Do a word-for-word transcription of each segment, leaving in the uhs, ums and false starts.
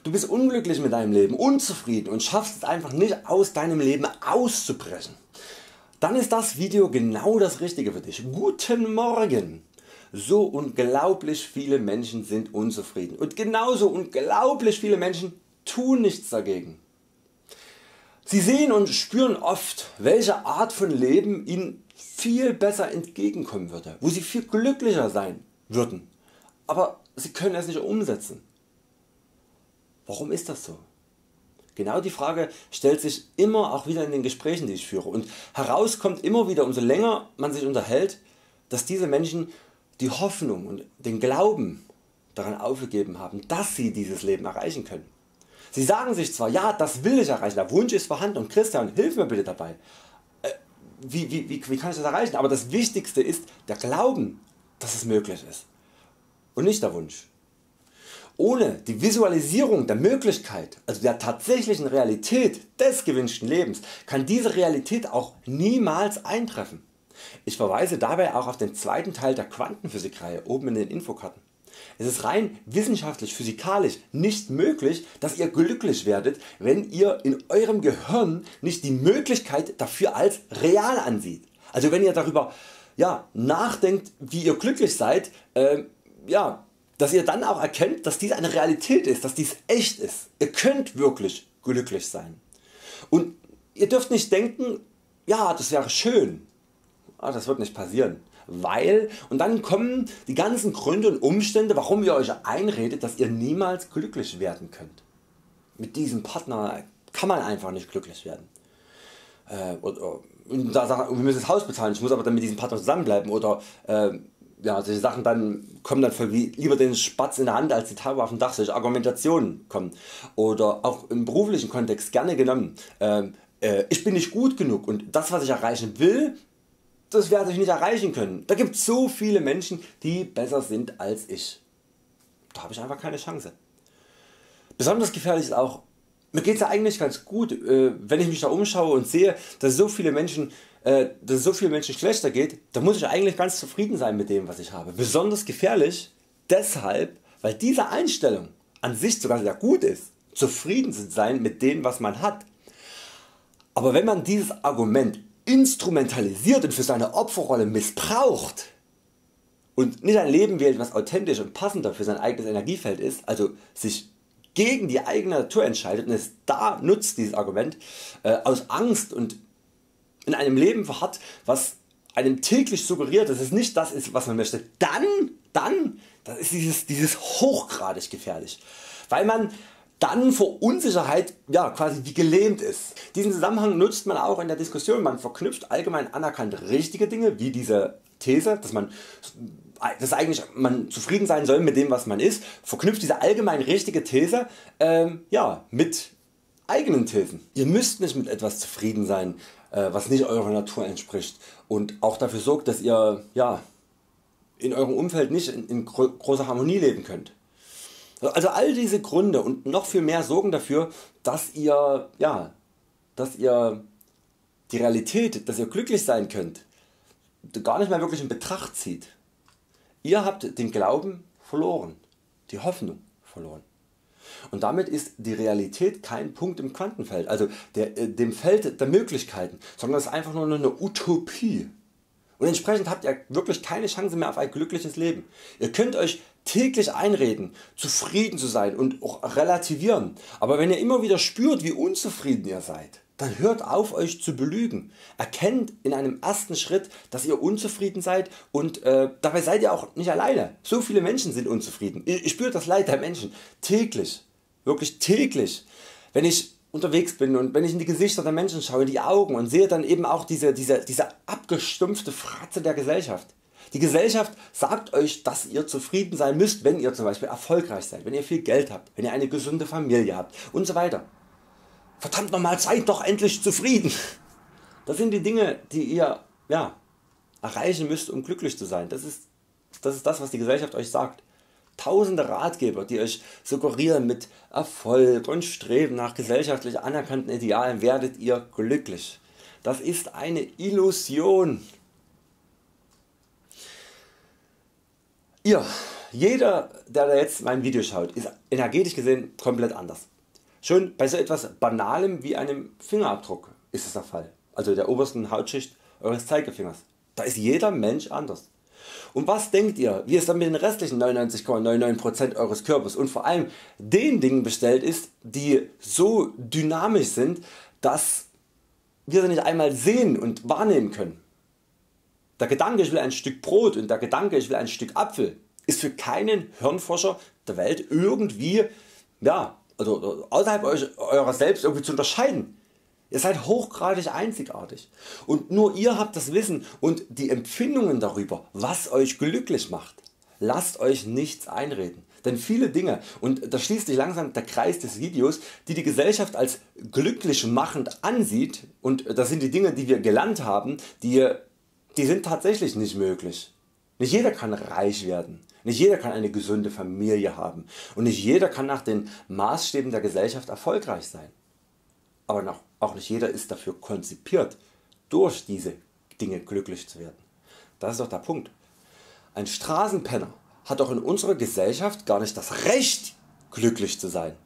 du bist unglücklich mit deinem Leben, unzufrieden und schaffst es einfach nicht aus deinem Leben auszubrechen, dann ist das Video genau das Richtige für dich. Guten Morgen! So unglaublich viele Menschen sind unzufrieden und genauso unglaublich viele Menschen tun nichts dagegen. Sie sehen und spüren oft, welche Art von Leben ihnen viel besser entgegenkommen würde, wo sie viel glücklicher sein würden, aber sie können es nicht umsetzen. Warum ist das so? Genau die Frage stellt sich immer auch wieder in den Gesprächen, die ich führe, und heraus kommt immer wieder, umso länger man sich unterhält, dass diese Menschen die Hoffnung und den Glauben daran aufgegeben haben, dass sie dieses Leben erreichen können. Sie sagen sich zwar, ja, das will ich erreichen, der Wunsch ist vorhanden und Christian, hilf mir bitte dabei. Äh, wie, wie, wie, wie kann ich das erreichen? Aber das Wichtigste ist der Glauben, dass es möglich ist und nicht der Wunsch. Ohne die Visualisierung der Möglichkeit, also der tatsächlichen Realität des gewünschten Lebens, kann diese Realität auch niemals eintreffen. Ich verweise dabei auch auf den zweiten Teil der Quantenphysik-Reihe oben in den Infokarten. Es ist rein wissenschaftlich physikalisch nicht möglich, dass ihr glücklich werdet, wenn ihr in eurem Gehirn nicht die Möglichkeit dafür als real ansieht. Also wenn ihr darüber ja, nachdenkt, wie ihr glücklich seid, äh, ja, dass ihr dann auch erkennt, dass dies eine Realität ist, dass dies echt ist. Ihr könnt wirklich glücklich sein. Und ihr dürft nicht denken, ja, das wäre schön. Das wird nicht passieren, weil, und dann kommen die ganzen Gründe und Umstände, warum ihr Euch einredet, dass ihr niemals glücklich werden könnt. Mit diesem Partner kann man einfach nicht glücklich werden. Äh, oder, und da sagt, wir müssen das Haus bezahlen, ich muss aber dann mit diesem Partner zusammenbleiben, oder äh, ja, solche Sachen dann kommen dann voll wie lieber den Spatz in der Hand als die Taube auf dem Dach, solche Argumentationen kommen. Oder auch im beruflichen Kontext gerne genommen, äh, äh, ich bin nicht gut genug und das, was ich erreichen will, das werde ich nicht erreichen können. Da gibt es so viele Menschen, die besser sind als ich. Da habe ich einfach keine Chance. Besonders gefährlich ist auch, mir geht es ja eigentlich ganz gut, äh, wenn ich mich da umschaue und sehe, dass es so viele Menschen, äh, dass es so vielen Menschen schlechter geht, dann muss ich eigentlich ganz zufrieden sein mit dem, was ich habe. Besonders gefährlich deshalb, weil diese Einstellung an sich sogar sehr gut ist, zufrieden zu sein mit dem, was man hat. Aber wenn man dieses Argument instrumentalisiert und für seine Opferrolle missbraucht und nicht ein Leben wählt, was authentisch und passender für sein eigenes Energiefeld ist, also sich gegen die eigene Natur entscheidet und es da nutzt, dieses Argument, äh, aus Angst und in einem Leben verharrt, was einem täglich suggeriert, dass es nicht das ist, was man möchte, dann, dann das ist dieses, dieses hochgradig gefährlich, weil man dann vor Unsicherheit ja, quasi wie gelähmt ist. Diesen Zusammenhang nutzt man auch in der Diskussion. Man verknüpft allgemein anerkannt richtige Dinge wie diese These, dass man, dass eigentlich man zufrieden sein soll mit dem, was man ist, verknüpft diese allgemein richtige These ähm, ja, mit eigenen Thesen. Ihr müsst nicht mit etwas zufrieden sein, äh, was nicht eurer Natur entspricht und auch dafür sorgt, dass ihr ja, in eurem Umfeld nicht in, in gro großer Harmonie leben könnt. Also all diese Gründe und noch viel mehr sorgen dafür, dass ihr, ja, dass ihr die Realität, dass ihr glücklich sein könnt, gar nicht mehr wirklich in Betracht zieht. Ihr habt den Glauben verloren, die Hoffnung verloren. Und damit ist die Realität kein Punkt im Quantenfeld, also der, äh, dem Feld der Möglichkeiten, sondern es ist einfach nur eine Utopie. Und entsprechend habt ihr wirklich keine Chance mehr auf ein glückliches Leben. Ihr könnt Euch täglich einreden, zufrieden zu sein und auch relativieren, aber wenn ihr immer wieder spürt, wie unzufrieden ihr seid, dann hört auf Euch zu belügen. Erkennt in einem ersten Schritt, dass ihr unzufrieden seid und äh, dabei seid ihr auch nicht alleine. So viele Menschen sind unzufrieden. Ich, ich spüre das Leid der Menschen täglich, wirklich täglich. Wenn ich unterwegs bin und wenn ich in die Gesichter der Menschen schaue, in die Augen und sehe dann eben auch diese, diese, diese abgestumpfte Fratze der Gesellschaft. Die Gesellschaft sagt Euch, dass ihr zufrieden sein müsst, wenn ihr zum Beispiel erfolgreich seid, wenn ihr viel Geld habt, wenn ihr eine gesunde Familie habt und so weiter. Verdammt nochmal, seid doch endlich zufrieden. Das sind die Dinge, die ihr ja, erreichen müsst, um glücklich zu sein. Das ist, das ist das, was die Gesellschaft Euch sagt. Tausende Ratgeber, die Euch suggerieren, mit Erfolg und Streben nach gesellschaftlich anerkannten Idealen werdet ihr glücklich. Das ist eine Illusion. Ihr Jeder der da jetzt mein Video schaut ist energetisch gesehen komplett anders. Schon bei so etwas Banalem wie einem Fingerabdruck ist es der Fall, also der obersten Hautschicht Eures Zeigefingers. Da ist jeder Mensch anders. Und was denkt ihr, wie es dann mit den restlichen neunundneunzig Komma neunundneunzig Prozent Eures Körpers und vor allem den Dingen bestellt ist, die so dynamisch sind, dass wir sie nicht einmal sehen und wahrnehmen können? Der Gedanke, ich will ein Stück Brot und der Gedanke, ich will ein Stück Apfel, ist für keinen Hirnforscher der Welt irgendwie ja, also außerhalb eurer selbst irgendwie zu unterscheiden. Ihr seid hochgradig einzigartig und nur ihr habt das Wissen und die Empfindungen darüber, was euch glücklich macht. Lasst euch nichts einreden, denn viele Dinge, und da schließt sich langsam der Kreis des Videos, die die Gesellschaft als glücklich machend ansieht, und das sind die Dinge, die wir gelernt haben, die, die sind tatsächlich nicht möglich. Nicht jeder kann reich werden, nicht jeder kann eine gesunde Familie haben und nicht jeder kann nach den Maßstäben der Gesellschaft erfolgreich sein. Aber auch nicht jeder ist dafür konzipiert, durch diese Dinge glücklich zu werden. Das ist doch der Punkt. Ein Straßenpenner hat doch in unserer Gesellschaft gar nicht das Recht, glücklich zu sein.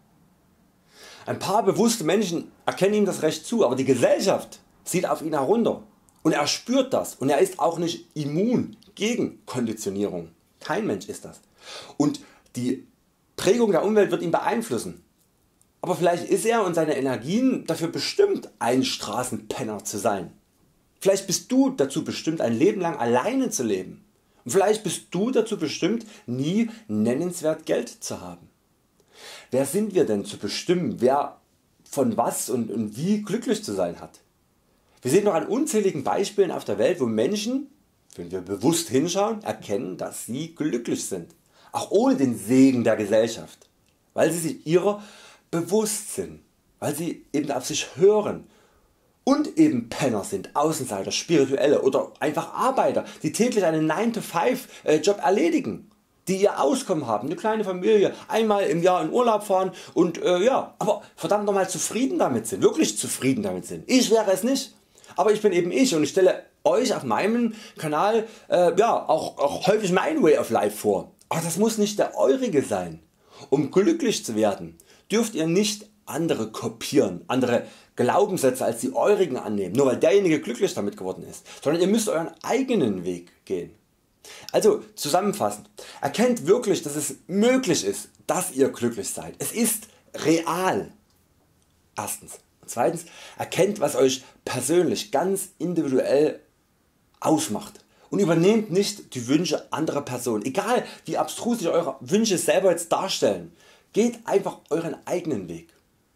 Ein paar bewusste Menschen erkennen ihm das Recht zu, aber die Gesellschaft sieht auf ihn herunter und er spürt das und er ist auch nicht immun gegen Konditionierung. Kein Mensch ist das. Und die Prägung der Umwelt wird ihn beeinflussen. Aber vielleicht ist er und seine Energien dafür bestimmt, ein Straßenpenner zu sein. Vielleicht bist du dazu bestimmt, ein Leben lang alleine zu leben. Und vielleicht bist du dazu bestimmt, nie nennenswert Geld zu haben. Wer sind wir denn zu bestimmen, wer von was und, und wie glücklich zu sein hat? Wir sehen noch an unzähligen Beispielen auf der Welt, wo Menschen, wenn wir bewusst hinschauen, erkennen, dass sie glücklich sind. Auch ohne den Segen der Gesellschaft, weil sie sich ihrer bewusst sind, weil sie eben auf sich hören und eben Penner sind, Außenseiter, Spirituelle oder einfach Arbeiter, die täglich einen nine to five Job erledigen, die ihr Auskommen haben, eine kleine Familie, einmal im Jahr in Urlaub fahren und äh, ja, aber verdammt nochmal zufrieden damit sind, wirklich zufrieden damit sind. Ich wäre es nicht, aber ich bin eben ich und ich stelle Euch auf meinem Kanal äh, ja, auch, auch häufig mein Way of Life vor. Aber das muss nicht der eurige sein. Um glücklich zu werden, dürft ihr nicht andere kopieren, andere Glaubenssätze als die eurigen annehmen, nur weil derjenige glücklich damit geworden ist, sondern ihr müsst euren eigenen Weg gehen. Also zusammenfassend, erkennt wirklich, dass es möglich ist, dass ihr glücklich seid. Es ist real. Erstens. Und zweitens, erkennt, was Euch persönlich ganz individuell ausmacht und übernehmt nicht die Wünsche anderer Personen, egal wie abstrus sich Eure Wünsche selber jetzt darstellen. Geht einfach Euren eigenen Weg.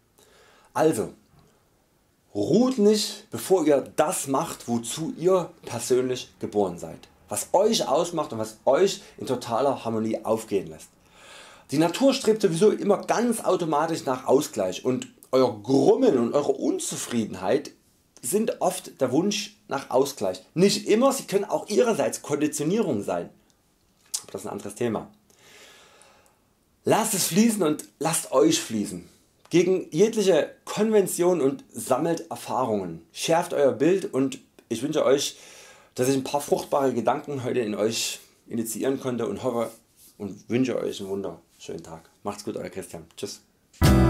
Also ruht nicht, bevor ihr das macht, wozu ihr persönlich geboren seid, was Euch ausmacht und was Euch in totaler Harmonie aufgehen lässt. Die Natur strebt sowieso immer ganz automatisch nach Ausgleich und Euer Grummeln und Eure Unzufriedenheit sind oft der Wunsch nach Ausgleich. Nicht immer, sie können auch ihrerseits Konditionierung sein. Aber das ist ein anderes Thema. Lasst es fließen und lasst Euch fließen. Gegen jegliche Konvention und sammelt Erfahrungen. Schärft Euer Bild und ich wünsche Euch, dass ich ein paar fruchtbare Gedanken heute in Euch initiieren konnte und hoffe und wünsche Euch einen wunderschönen Tag. Macht's gut, Euer Christian. Tschüss.